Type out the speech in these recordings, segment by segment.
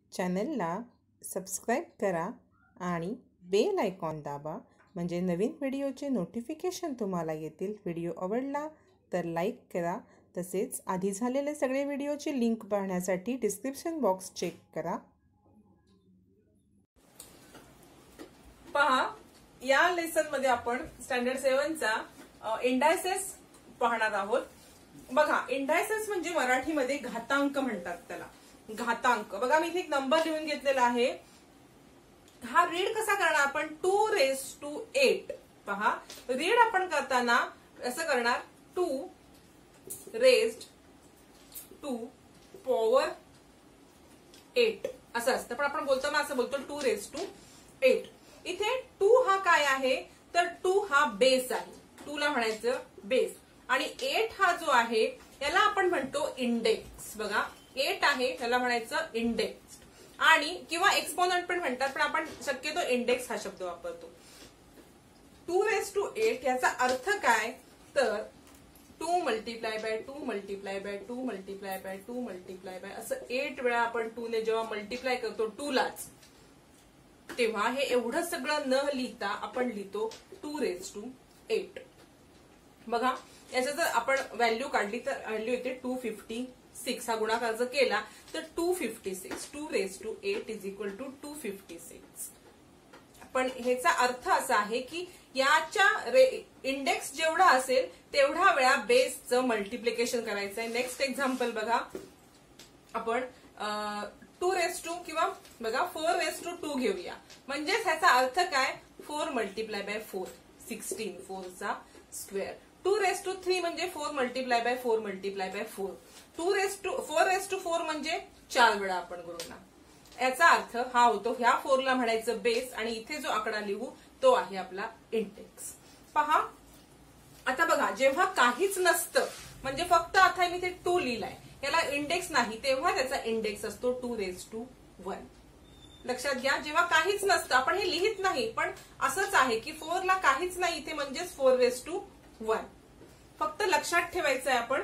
चॅनलला सबस्क्राईब करा आणि बेल आयकॉन दाबा म्हणजे नवीन व्हिडिओचे नोटिफिकेशन तुम्हाला येतील। व्हिडिओ आवडला तर लाईक करा, तसेच आधी झालेले सगळे व्हिडिओचे लिंक पाहण्यासाठी डिस्क्रिप्शन बॉक्स चेक करा। पहा, या लेसन मध्ये आपण स्टँडर्ड 7 चा इंडायसेस पाहणार आहोत। बघा, इंडायसेस म्हणजे मराठीमध्ये घातांक म्हणतात त्याला। घातांक बघा, मी इथे एक नंबर लिहून घेतलेला आहे। हा रीड कसा करणार आपण? 2⁸ पहा, रीड आपण करताना असं करणार 2⁸ असं असतं, पण आपण बोलताना असं बोलतो 2⁸। इथे 2 हा काय आहे तर 2 हा बेस आहे। 2 ला म्हणायचं बेस, आणि 8 हा जो आहे याला आपण म्हणतो इंडेक्स। बघा, 8 आहे त्याला म्हणायचं इंडेक्स, आणि किंवा एक्सपोनंट पण म्हणतात, पण आपण शक्यतो इंडेक्स हा शब्द वापरतो। 2⁸ याचा अर्थ काय तर 2 × 2 × 2 × 2 असं 8 वेळा आपण 2 ने जेव्हा मल्टिप्लाय करतो 2 लाच, तेव्हा हे एवढं सगळं न लिहिता आपण लिहितो 2⁸। बघा, याचं जर आपण व्हॅल्यू काढली तर व्हॅल्यू येते 256। हा गुणाकार जर केला तर 256, 2⁸ = 256। पण ह्याचा अर्थ असा आहे की याच्या इंडेक्स जेवढा असेल तेवढा वेळा बेसचं मल्टिप्लिकेशन करायचंय। नेक्स्ट एक्झाम्पल बघा, आपण 2 किंवा बघा 4⁻² घेऊया। म्हणजेच ह्याचा अर्थ काय, 4 × 4 16, 4 चा स्क्वेअर। 2⁻³ म्हणजे 4 × 4 × 4। 4⁻4 म्हणजे 4 वेळा आपण गुणणार। याचा अर्थ हा होतो, ह्या 4 ला म्हणायचं बेस, आणि इथे जो आकडा लिहू तो आहे आपला इंडेक्स। पहा, आता बघा, जेव्हा काहीच नसतं म्हणजे फक्त आता मी ते 2 लिहिलाय, याला इंडेक्स नाही, तेव्हा त्याचा इंडेक्स असतो 2⁻1। लक्षात घ्या, जेव्हा काहीच नसतं आपण हे लिहित नाही, पण असंच आहे की 4 ला काहीच नाही इथे, म्हणजेच 4⁻1। फक्त लक्षात ठेवायचं आहे आपण।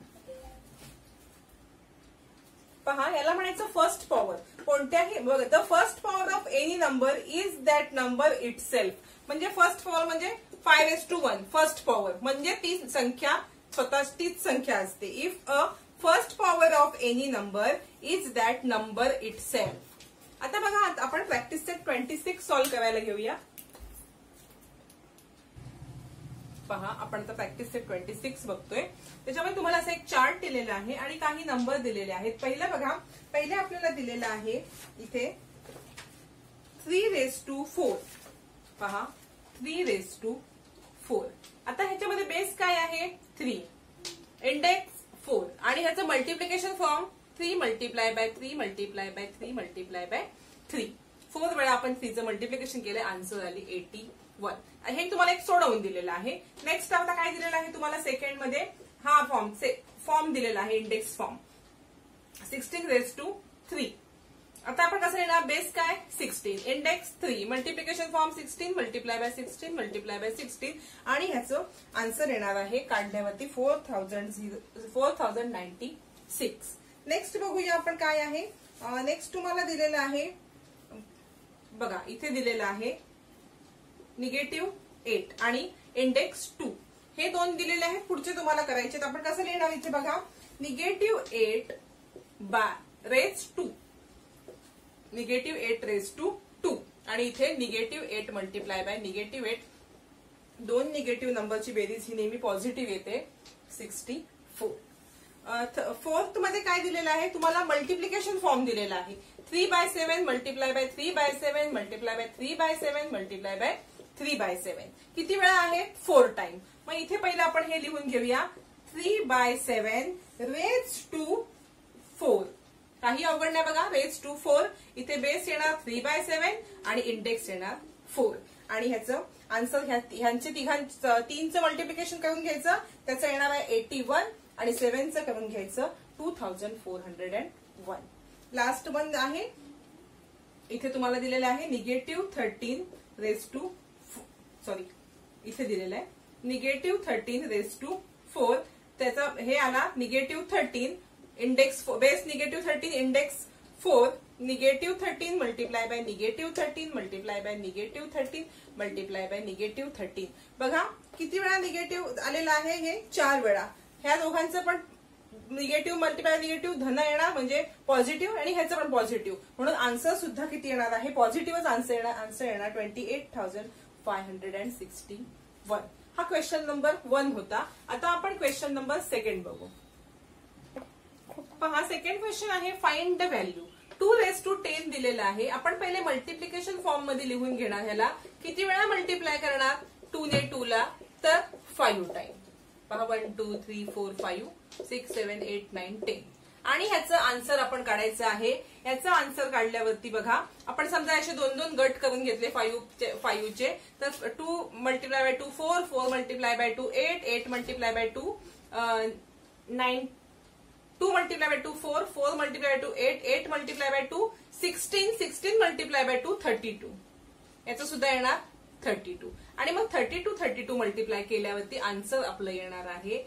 पहा, याला म्हणायचं फर्स्ट पॉवर। कोणत्याही the first power of any number is that number itself. म्हणजे फर्स्ट पॉवर म्हणजे 5⁻1 फर्स्ट पॉवर म्हणजे ती संख्या स्वतः तीच संख्या असते। If a first power of any number is that number itself. आता बघा, आपण प्रॅक्टिस सेट 26 सॉल्व्ह करायला घेऊया। पहा, आपण आता प्रॅक्टिस सेट 26 बघतोय। त्याच्यामध्ये तुम्हाला असं एक चार्ट दिलेला आहे आणि काही नंबर दिलेले आहेत। पहिलं बघा, पहिले आपल्याला दिलेलं आहे इथे 3⁻4। पहा, 3⁻4। आता ह्याच्यामध्ये बेस काय आहे 3, इंडेक्स 4, आणि ह्याचं मल्टिप्लिकेशन फॉर्म 3 × 3 × 3 × 3। 4 वेळा आपण 3 चं मल्टिप्लिकेशन केलं, आन्सर आली 81। हे तुम्हाला एक सोडवून दिलेलं आहे। नेक्स्ट आता काय दिलेलं आहे तुम्हाला सेकंड मध्ये, हा फॉर्म दिलेला आहे, इंडेक्स फॉर्म 16⁻3। आता आपण कसं लिहिणार, बेस काय 16, इंडेक्स 3, मल्टिप्लिकेशन फॉर्म 16 × 16 × 16, आणि ह्याचं आन्सर येणार आहे काढण्यावरती 4096। नेक्स्ट बघूया आपण काय आहे। नेक्स्ट तुम्हाला दिलेलं आहे, बघा इथे दिलेलं आहे -8 आणि इंडेक्स 2, हे दोन दिलेले आहेत। पुढचे तुम्हाला करायचे, आपण कसं लिहिणार इथे बघा, -8 raised to 2, आणि इथे -8 × -8, दोन निगेटिव्ह नंबरची बेरीज ही नेहमी पॉझिटिव्ह येते 64। फोर्थ मध्ये काय दिलेलं आहे तुम्हाला, मल्टिप्लिकेशन फॉर्म दिलेला आहे 3/7 × 3/7 × 3/7 × 3/7। किती वेळा आहे 4 टाइम। मग इथे पहिलं आपण हे लिहून घेऊया 3/7 raised to 4। काही अवघड नाही बघा, raised to 4, इथे बेस येणार 3/7 आणि इंडेक्स येणार 4, आणि ह्याचं आन्सर ह्यांचे 3चं मल्टिप्लिकेशन करून घ्यायचं, त्याचं येणार आहे 81, आणि 7चं करून घ्यायचं 2401। लास्ट वन आहे, इथे तुम्हाला दिलेलं आहे -13 raised to, सॉरी इथे दिलेलं आहे -13 raised to 4, त्याचा हे आला -13, index base -13, index 4, -13 multiply by -13 multiply by -13 multiply by -13. बघा किती वेळा निगेटिव्ह आलेला आहे, हे 4 वेळा. ह्या दोघांचं पण निगेटिव्ह मल्टिप्लाय निगेटिव्ह धन येणार म्हणजे पॉझिटिव्ह, आणि ह्याचं पण पॉझिटिव्ह, म्हणून आन्सर सुद्धा किती येणार आहे, पॉझिटिव्हच आन्सर येणार 28,561. हा क्वेश्चन नंबर 1 होता. आता आपण क्वेश्चन नंबर 2 बघू. हा सेकंड क्वेश्चन आहे, फाइंड द व्हॅल्यू. 2⁻10 दिलेला आहे. आपण पहिले मल्टिप्लिकेशन फॉर्म मध्ये लिहून घेणार. ह्याला किती वेळा मल्टिप्लाय करणार, 2 ने 2 ला, तर 5 टाइम. पहा 1 2 3 4 5 6 7 8 9 10. आणि ह्याचं आन्सर आपण काढायचं आहे. याचं आन्सर काढल्यावरती बघा, आपण समजा असे 2-2 गट करून घेतले 5 चे, तर 2 multiply by 2 4, 4 multiply by 2 8, 8 multiply by 2 9, 2 multiply by 2 4, 4 multiply by 2 8, 8 multiply by 2 16, 16 multiply by 2 32. याचं सुद्धा येणार 32. आणि मग 32 मल्टिप्लाय केल्यावरती आन्सर आपलं येणार आहे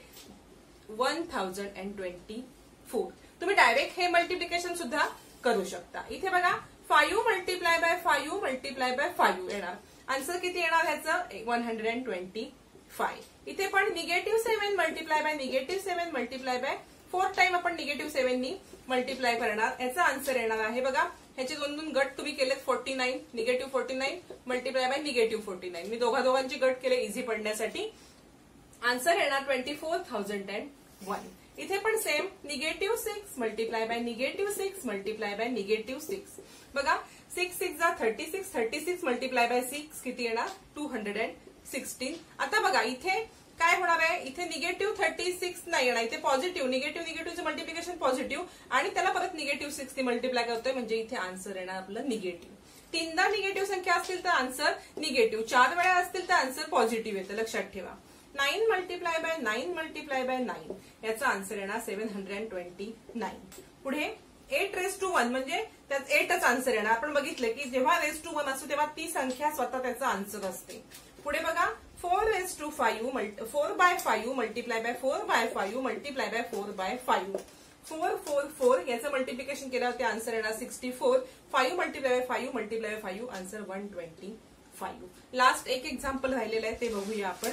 1024. तुम्ही डायरेक्ट हे मल्टिप्लिकेशन सुद्धा करू शकता. इथे बघा 5 मल्टिप्लाय बाय 5 मल्टिप्लाय बाय 5 येणार. आन्सर किती येणार ह्याचं, 125. इथे पण -7 multiply by -7 multiply by 4 time आपण -7 नी मल्टिप्लाय करणार. याचा आन्सर येणार आहे बघा, ह्याचे 2-2 गट तुम्ही केलेत 49, -49 मल्टिप्लाय बाय -49. मी दोघांची गट केले इझी पडण्यासाठी. आन्सर येणार 24,001. इथे पण same -6 multiply by -6 multiply by -6. बघा 6 6 जा 36, 36 मल्टिप्लाय बाय 6 किती येणार, 216. आता बघा इथे काय होणार आहे, इथे -36 नाही येणार, इथे पॉझिटिव्ह निगेटिव्हचं मल्टिप्लिकेशन पॉझिटिव्ह, आणि त्याला परत -6 ने मल्टिप्लाय करतोय, म्हणजे इथे आन्सर येणार आपलं निगेटिव्ह. 3दा निगेटिव्ह संख्या असतील तर आन्सर निगेटिव्ह, 4 वेळा असतील तर आन्सर पॉझिटिव्ह येतं, लक्षात ठेवा. 9 मल्टिप्लाय बाय 9 मल्टिप्लाय बाय 9 याचा आन्सर येणार 729. पुढे 8⁻1 म्हणजे त्यात 8च आन्सर येणार. आपण बघितलं की जेव्हा ⁻1 असतो तेव्हा ती संख्या स्वतः त्याचा आन्सर असते. पुढे बघा 4 by 5 multiply by 4 by 5 multiply by 4 by 5. 4 4 4 याचं मल्टिप्लिकेशन केल्यावर आन्सर येणार 64. 5 multiply by 5 multiply by 5 answer 125. Last एक एक्झाम्पल राहिलेलं आहे, ते बघूया आपण.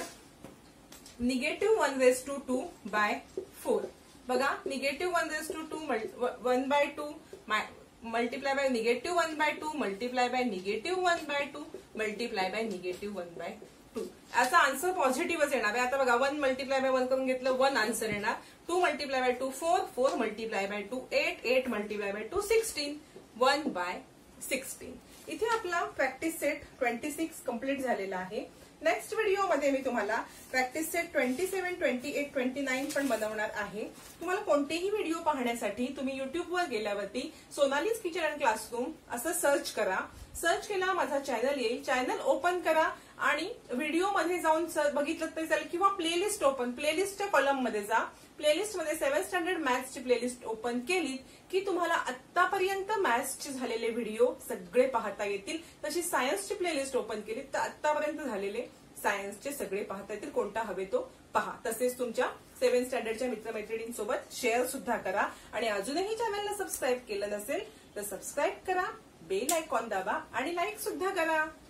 -1⁻2 बाय 4. बघा -1⁻2 1 by 2 multiply by -1 by 2 multiply by -1 by 2 multiply by -1 by 2. याचा आन्सर पॉझिटिव्हच येणार आहे. आता बघा 1 मल्टिप्लाय बाय 1 करून घेतलं, 1 आन्सर येणार. 2 multiply by 2 4, 4 multiply by 2 8, 8 multiply by 2 16, 1 by 16. इथे आपला प्रॅक्टिस सेट 26 कंप्लीट झालेला आहे. नेक्स्ट व्हिडिओमध्ये मी तुम्हाला प्रॅक्टिस सेट 27, 28, 29 पण बनवणार आहे. तुम्हाला कोणतेही व्हिडिओ पाहण्यासाठी तुम्ही युट्यूबवर गेल्यावरती सोनालीज किचन अँड क्लासरूम असं सर्च करा. सर्च केला माझा चॅनल येईल, चॅनल ओपन करा आणि व्हिडिओमध्ये जाऊन बघितलं तरी चालेल, किंवा प्लेलिस्ट प्लेलिस्टच्या कॉलम मध्ये जा. प्लेलिस्ट मध्ये 7th स्टँडर्ड मॅथ्सची प्लेलिस्ट ओपन केली की तुम्हाला आतापर्यंत मॅथ्सचे झालेले व्हिडिओ सगळे पाहता येतील. तशी सायन्सची प्लेलिस्ट ओपन केली तर आतापर्यंत झालेले सायन्सचे सगळे पाहता येतील. कोणता हवे तो पहा. तसेच तुमच्या 7th स्टँडर्डच्या मित्रमैत्रिणींसोबत शेअर सुद्धा करा. आणि अजूनही चॅनलला सबस्क्राईब केलं नसेल तर सबस्क्राईब करा, बेल आयकॉन दाबा आणि लाईक सुद्धा करा.